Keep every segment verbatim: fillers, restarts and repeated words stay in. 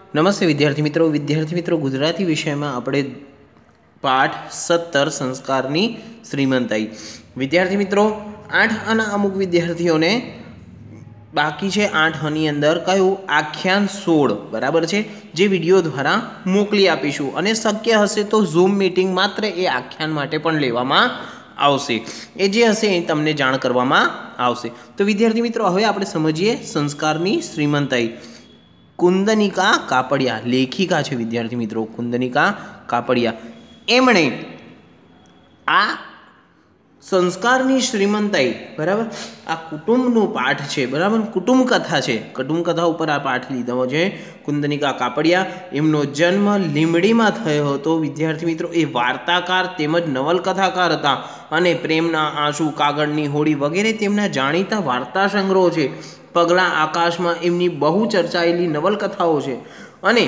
નમસ્તે વિદ્યાર્થી મિત્રો વિદ્યાર્થી મિત્રો ગુજરાતી વિષયમાં આપણે પાઠ સત્તર સંસ્કારની શ્રીમંતાઈ વિદ્યાર્થી મિત્રો આઠ આના અમુક વિદ્યાર્થીઓને બાકી છે આઠ ની અંદર કયું આખ્યાન સોળ બરાબર છે જે વિડીયો દ્વારા મોકલી આપીશું અને શક્ય હશે તો ઝૂમ મીટિંગ માત્ર એ આખ્યાન માટે પણ લેવામાં આવશે એ જે હશે એ તમને જાણ કરવામાં આવશે તો વિદ્યાર્થી મિત્રો હવે આપણે સમજીએ સંસ્કારની શ્રીમંતાઈ कुंदनिका कापड़िया लेखिका है विद्यार्थी मित्रों कुंदनिका कापड़िया एमणे आ संस्कारनी श्रीमंताई बराबर आ कुटुंबनो पाठ है बराबर कुटुंब कथा है कुटुंब कथा पर आ पाठ लीधो है कुंदनिका कापड़िया एमनो जन्म લીંબડી में थयो हतो विद्यार्थी मित्रों ए वार्ताकार तेमज नवलकथाकार हता अने प्रेमना आंसू कागळनी होड़ी वगैरह तेमना जाणीता वार्ता संग्रहो छे पगला आकाश में एमनी बहु चर्चायेली नवलकथाओ छे अने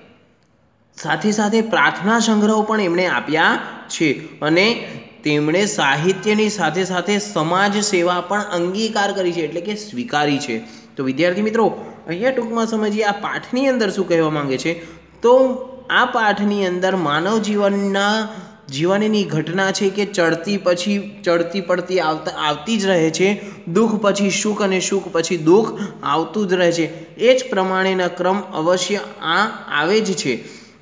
साथे साथे प्रार्थना संग्रहो पण एमणे आप्या छे अने तेमणे साहित्यनी साथे साथे समाज सेवा पण अंगीकार करी छे एटले के स्वीकारी छे। तो विद्यार्थी मित्रों अहींया टूंकमां समजीए आ पाठनी अंदर शुं कहेवा मांगे छे तो आ पाठनी अंदर मानव जीवनना जीवननी घटना है कि चढ़ती पछी चढ़ती पड़ती आवता आवती ज रहे छे दुख पछी सुख अने सुख पछी दुख आवतुं ज रहे छे ए ज प्रमाणेना क्रम अवश्य आ आवे ज छे।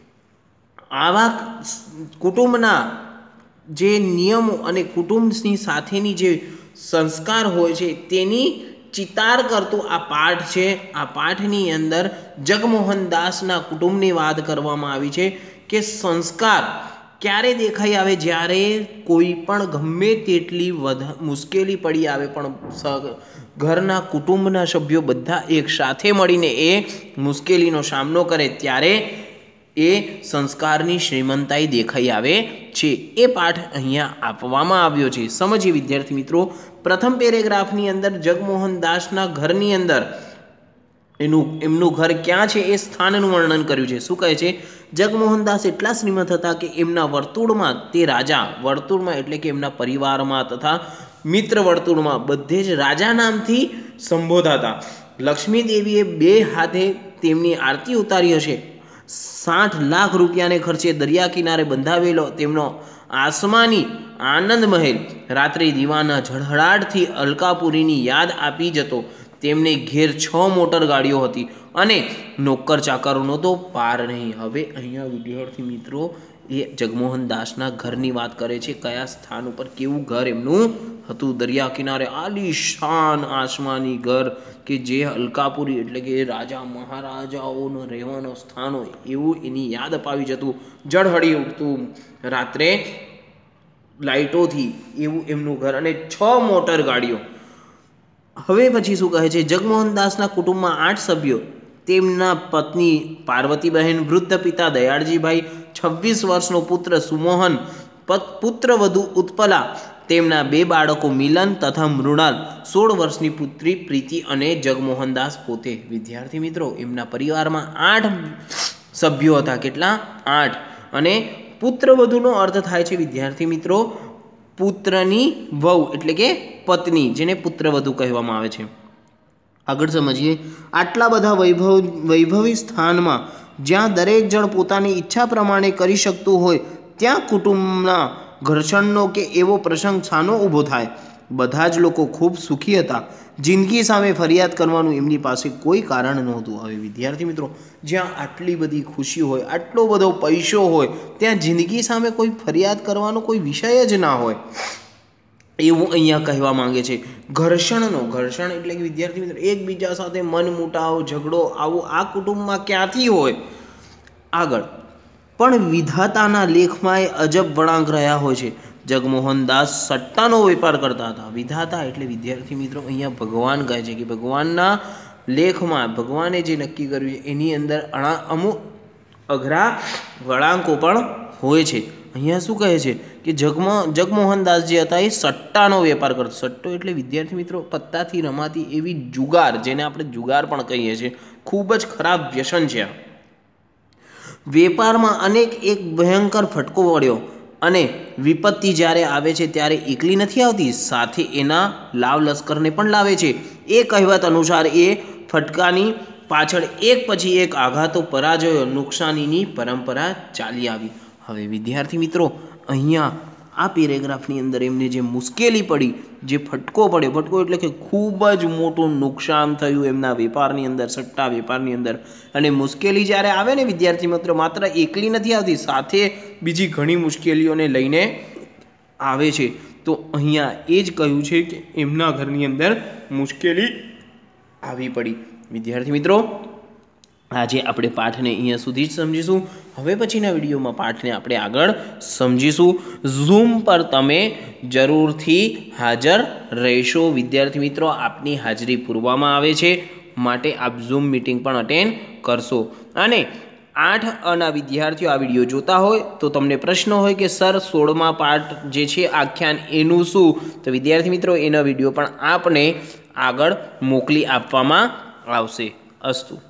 आवा कुटुंबना जे नियमो अने कुटुंबनी साथेनी जे संस्कार होय छे तेनी चितार करतो आ पाठ छे। आ पाठनी अंदर जगमोहन दासना कुटुंबनी वात करवामां आवी छे कि संस्कार क्यारे देखाई आवे ज्यारे कोई पण गमे तेटली मुश्केली पड़ी आवे पण घरना कुटुंबना सभ्यो बधा एक साथे मळीने ए मुश्केलीनो सामनो करे त्यारे ए संस्कारनी श्रीमंताई देखाई आवे छे। ए पाठ अहींया आपवामां आव्यो छे। समझिए विद्यार्थी मित्रों प्रथम पेरेग्राफनी अंदर जगमोहन दासना घरनी अंदर एनु एमनु घर क्या छे ए स्थाननुं वर्णन कर्युं छे। शुं कहे छे जगमोहन दास एटला श्रीमंत हता कि एमना वर्तुळमां ते राजा वर्तुळमां एटले के एमना परिवारमां तथा मित्र वर्तुळमां बधे ज राजा नामथी संबोधाता। लक्ष्मी देवीए बे हाथे तेमनी आरती उतारी हशे। साठ लाख रूपियाने खर्चे दरिया किनारे बंधावेलो तेमनो आसमानी आनंद महल रात्रि दीवाना झळहळाटथी अलकापुरीनी याद आपी जतो। तेमने घेर छ मोटर गाड़ियों हती अने नौकर चाकरोनो तो पार नहीं। हवे अहींया विद्यार्थी मित्रों ये जगमोहन दासना घरनी बात करे छे कया स्थान पर केवुं घर एमनुं हतुं दरिया किनारे आलीशान आसमानी घर के जे अलकापुरी एटले के राजा महाराजाओनो रहेवानो स्थान होय एवुं एनी याद अपावी जतुं जळहળી उठतुं रात्रे लाइटोथी एवुं एमनुं घर अने छ मोटर गाड़ियों। हवे पछी शुं कहे छे जगमोहन दासना कुटुंबमां आठ सभ्यो तेमना पत्नी पार्वतीबहेन वृद्ध पिता दयाळजीभाई छब्बीस वर्षनो पुत्र सुमोहन पुत्रवधू उत्पला तेमना बे बाळको मिलन तथा मृणाल सोळ वर्षनी पुत्री प्रीति अने जगमोहन दास पोते। विद्यार्थी मित्रों एमना परिवारमां आठ सभ्यो हता केटला आठ अने पुत्रवधूनो अर्थ थाय छे विद्यार्थी मित्रों पुत्रनी वहू एटले के पत्नी जेने पुत्रवधू कहेवामां आवे छे। आगळ समझिए आटला बधा वैभव वैभवी स्थान में ज्यां दरेक जण पोतानी इच्छा प्रमाणे करी शकतुं होय त्यां कुटुंबना घर्षणनो के एवो प्रसंग छानो ऊभो थाय। बधा ज लोको खूब सुखी हता। जिंदगी सामे फरियाद करवानुं एमनी पासे कोई कारण नहोतुं। हवे विद्यार्थी मित्रों ज्यां आटली बधी खुशी होय आटलो बधो पैसो होय त्यां जिंदगी सामे कोई फरियाद करवानो कोई विषय ज ना होय एवं अहींया कहेवा मांगे छे। घर्षणनो घर्षण एटले के विद्यार्थी मित्र एकबीजा साथे मन मुटाव झगड़ो आवो आ कुटुंबमां क्यांथी होय। आगळ पण विधाताना लेखमां अजब वळांक रह्या होय छे। जगमोहन दास सट्टानो वेपार करता हता। विधाता एटले विद्यार्थी मित्रों अहींया भगवान कहे छे कि भगवानना लेखमां भगवाने जे नक्की कर्युं छे एनी अंदर अणा अमुक अघरा वळांको पण होय छे। अहींया शुं कहे छे कि जगमो जगमोहन दास जे हता ए सट्टानो वेपार करतो। सट्टो एटले विद्यार्थी मित्रों पत्ताथी रमाती एवी जुगार जेने आपणे जुगार पण कहीए छीए खूब ज खराब व्यसन छे। वेपारमां अनेक एक भयंकर फटको वळ्यो अने विपत्ति ज्यारे आवे छे त्यारे एकली नथी आवती साथे एना लाव लश्करने पण लावे छे। ए कहेवत अनुसार ए फटकानी પાછળ એક પછી એક આઘાતો, પરાજયો, નુકસાનીની પરંપરા ચાલી આવી. હવે વિદ્યાર્થી મિત્રો અહીંયા આ પેરેગ્રાફની અંદર એમને જે મુશ્કેલી પડી, જે ફટકો પડ્યો, ફટકો એટલે કે ખૂબ જ મોટું નુકસાન થયું એમના વેપારની અંદર, સટ્ટા વેપારની અંદર. અને મુશ્કેલી જ્યારે આવે ને વિદ્યાર્થી મિત્રો, માત્ર એકલી નથી આવતી, સાથે બીજી ઘણી મુશ્કેલીઓને લઈને આવે છે. તો અહીંયા એ જ કહ્યું છે કે એમના ઘરની અંદર મુશ્કેલી આવી પડી. વિદ્યાર્થી મિત્રો આજે આપણે પાઠને અહીંયા સુધી જ સમજીશું. હવે પછીના વિડીયોમાં પાઠને આપણે આગળ સમજીશું. ઝૂમ પર તમે જરૂરથી હાજર રહેશો. વિદ્યાર્થી મિત્રો આપની હાજરી પૂરવામાં આવે છે, માટે આપ ઝૂમ મિટિંગ પણ અટેન્ડ કરશો. અને આઠ અના વિદ્યાર્થીઓ આ વિડીયો જોતા હોય તો તમને પ્રશ્ન હોય કે સર સોળમા પાઠ જે છે આખ્યાન એનું શું, તો વિદ્યાર્થી મિત્રો એનો વિડીયો પણ આપને આગળ મોકલી આપવામાં આવશે. અસ્તુ.